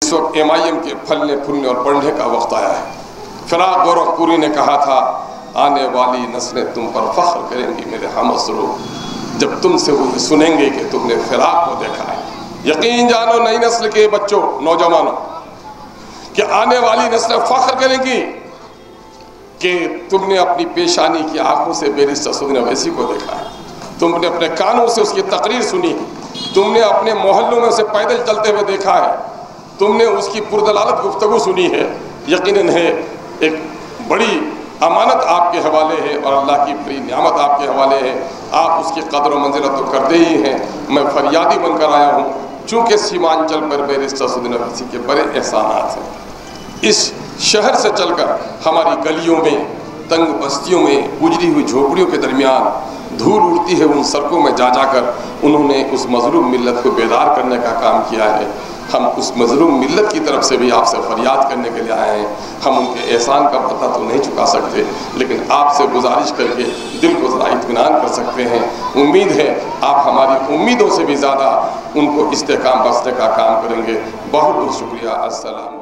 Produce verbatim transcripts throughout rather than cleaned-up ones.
اس وقت M I am کے پھلنے پھولنے اور بڑھنے کا وقت آیا ہے۔ فراق گورکھپوری نے کہا تھا آنے والی نسلیں تم پر فخر کریں گی میرے ہم اسرو، جب تم سے وہ سنیں گے کہ تم نے فراق کو دیکھا ہے۔ یقین جانو نئی نسل کے بچوں، نوجوانوں، کہ آنے والی نسلیں فخر کریں گی کہ تم نے اپنی پیشانی کی آنکھوں سے بیرسٹر سعودی اویسی کو دیکھا ہے، تم نے اپنے کانوں سے اس کی تقریر سنی، تم نے اپنے محلوں میں اسے پیدل چلتے ہوئے دیکھا ہے، تم نے اس کی پردلالت گفتگو سنی ہے۔ یقیناً ہے ایک بڑی امانت آپ کے حوالے ہے اور اللہ کی بڑی نعمت آپ کے حوالے ہے، آپ اس کی قدر و منزلت تو کرتے ہی ہیں۔ میں فریادی بن کر آیا ہوں چونکہ سیمانچل پر بیرسٹر سعودی اویسی کے بڑے احسانات ہیں۔ اس شہر سے چل کر ہماری گلیوں میں، تنگ بستیوں میں، اجڑی ہوئی جھوپڑیوں کے درمیان دھول اڑتی ہے، ان سڑکوں میں جا جا کر انہوں نے اس مظلوم ملت کو بیدار کرنے کا کام کیا ہے۔ ہم اس مظلوم ملت کی طرف سے بھی آپ سے فریاد کرنے کے لیے آئے ہیں۔ ہم ان کے احسان کا پتہ تو نہیں چکا سکتے، لیکن آپ سے گزارش کر کے دل کو ذرا اطمینان کر سکتے ہیں۔ امید ہے آپ ہماری امیدوں سے بھی زیادہ ان کو استحکام بخشنے کا کام کریں گے۔ بہت بہت شکریہ۔ السلام علیکم۔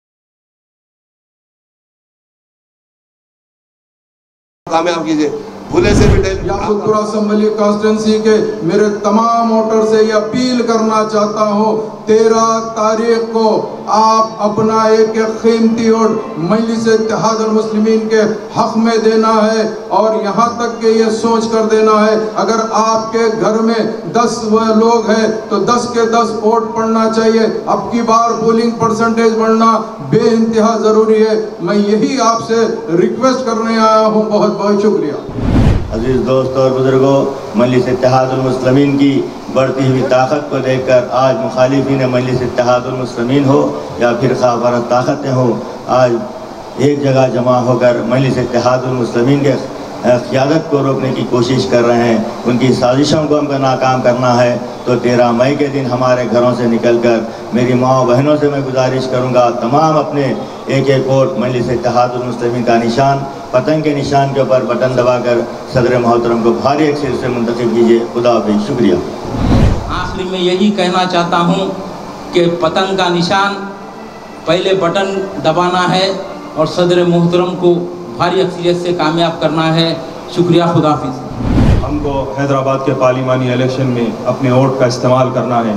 کامیاب کیجیے۔ بھولے سے بھی ڈیل یاقوت پورہ اسمبلی کانسٹیٹنسی کے میرے تمام ووٹر سے یہ اپیل کرنا چاہتا ہوں، تیرہ تاریخ کو آپ اپنا ایک ایک قیمتی ووٹ مجلس اتحاد المسلمین کے حق میں دینا ہے، اور یہاں تک کہ یہ سوچ کر دینا ہے اگر آپ کے گھر میں دس لوگ ہیں تو دس کے دس ووٹ پڑنا چاہیے۔ اب کی بار پولنگ پرسنٹیج بڑھنا بے انتہا ضروری ہے۔ میں یہی آپ سے ریکویسٹ کرنے آیا ہوں۔ بہت بہت شکریہ۔ عزیز دوست اور بزرگوں، مجلس اتحاد المسلمین کی بڑھتی ہوئی طاقت کو دیکھ کر آج مخالفین مجلس اتحاد المسلمین ہو یا پھر خواہ طاقتیں ہوں، آج ایک جگہ جمع ہو کر مجلس اتحاد المسلمین کے قیادت کو روکنے کی کوشش کر رہے ہیں۔ ان کی سازشوں کو ہم کو ناکام کرنا ہے تو تیرہ مئی کے دن ہمارے گھروں سے نکل کر میری ماں و بہنوں سے میں گزارش کروں گا، تمام اپنے ایک ایک ووٹ مجلس اتحاد المسلمین کا نشان پتنگ کے نشان کے اوپر بٹن دبا کر صدر محترم کو بھاری اکثر سے منتخب کیجیے۔ خدا حافظ، شکریہ۔ آخری میں یہی کہنا چاہتا ہوں کہ پتنگ کا نشان پہلے بٹن دبانا ہے اور صدر محترم کو بھاری اکثریت سے کامیاب کرنا ہے۔ شکریہ، خدا حافظ۔ ہم کو حیدرآباد کے پارلیمانی الیکشن میں اپنے ووٹ کا استعمال کرنا ہے۔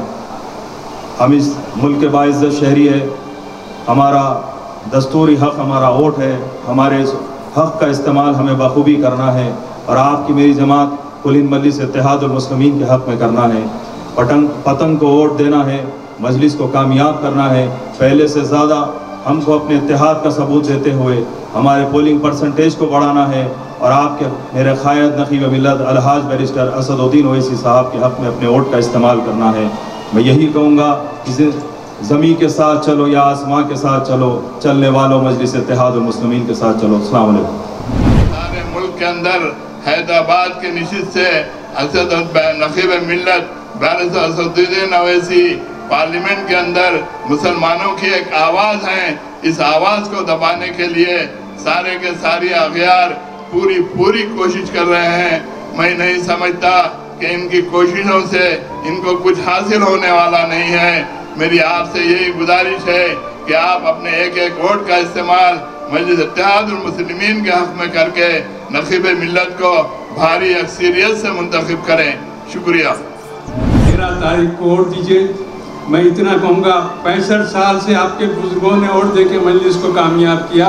ہم اس ملک کے باعزت شہری ہے، ہمارا دستوری حق ہمارا ووٹ ہے، ہمارے حق کا استعمال ہمیں بخوبی کرنا ہے، اور آپ کی میری جماعت کل ہند مجلس اتحاد المسلمین کے حق میں کرنا ہے۔ پتنگ پتنگ کو ووٹ دینا ہے، مجلس کو کامیاب کرنا ہے۔ پہلے سے زیادہ ہم کو اپنے اتحاد کا ثبوت دیتے ہوئے ہمارے پولنگ پرسنٹیج کو بڑھانا ہے، اور آپ کے میرے قائد نقیب ملت الحاج بیرسٹر اسد الدین اویسی صاحب کے حق میں اپنے ووٹ کا استعمال کرنا ہے۔ میں یہی کہوں گا کہ زمین کے ساتھ چلو یا آسمان کے ساتھ چلو، چلنے والوں مجلس اتحاد المسلمین کے ساتھ چلو۔ السلام علیکم۔ سارے ملک کے اندر حیدرآباد کے نشست سے اسد نقیب ملت بیرسٹر اسد الدین اویسی پارلیمنٹ کے اندر مسلمانوں کی ایک آواز ہے۔ اس آواز کو دبانے کے لیے سارے کے ساری اغیار پوری پوری کوشش کر رہے ہیں۔ میں نہیں سمجھتا کہ ان کی کوششوں سے ان کو کچھ حاصل ہونے والا نہیں ہے۔ میری آپ سے یہی گزارش ہے کہ آپ اپنے ایک ایک ووٹ کا استعمال مجلس اتحاد المسلمین کے حق میں کر کے نقیب ملت کو بھاری اکثریت سے منتخب کریں۔ شکریہ۔ تیرہ تاریخ کو ووٹ دیجیے۔ میں اتنا کہوں گا، پینسٹھ سال سے آپ کے بزرگوں نے ووٹ دے کے مجلس کو کامیاب کیا،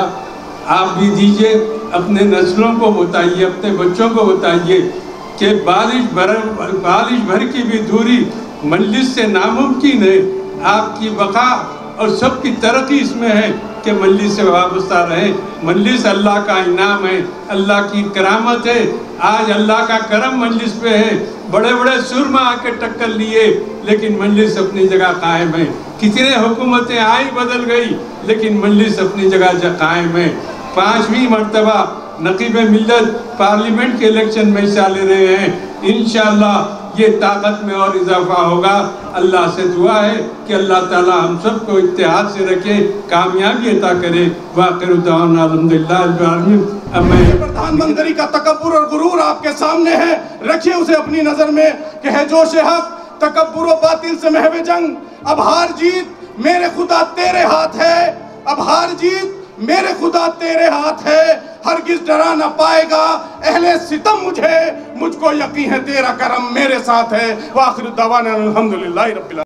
آپ بھی دیجیے۔ اپنے نسلوں کو بتائیے، اپنے بچوں کو بتائیے کہ بارش بھر بارش بھر کی بھی دوری مجلس سے ناممکن ہے۔ آپ کی بقا اور سب کی ترقی اس میں ہے کہ مجلس سے وابستہ رہیں۔ مجلس اللہ کا انعام ہے، اللہ کی کرامت ہے۔ آج اللہ کا کرم مجلس پہ ہے۔ بڑے بڑے سرما آ کے ٹکر لیے لیکن مجلس اپنی جگہ قائم ہے۔ کتنے حکومتیں آئی بدل گئی لیکن مجلس اپنی جگہ قائم ہے۔ پانچویں مرتبہ نقیب ملت پارلیمنٹ کے الیکشن میں حصہ لے رہے ہیں۔ انشاءاللہ یہ طاقت میں اور اضافہ ہوگا۔ اللہ سے دعا ہے کہ اللہ تعالی ہم سب کو اتحاد سے رکھے، کامیابی عطا کرے۔ وآخر دعوانا الحمدللہ رب العالمین۔ پردھان منتری کا تکبر اور غرور آپ کے سامنے ہے، رکھیے اسے اپنی نظر میں کہ ہے جوش حق، تکبر و باطل سے محو جنگ۔ اب ہار جیت میرے خدا تیرے ہاتھ ہے، اب ہار جیت میرے خدا تیرے ہاتھ ہے، ہرگز ڈرا نہ پائے گا اہل ستم مجھے، مجھ کو یقین ہے تیرا کرم میرے ساتھ ہے۔ وآخر دعوانا الحمدللہ رب العالمین۔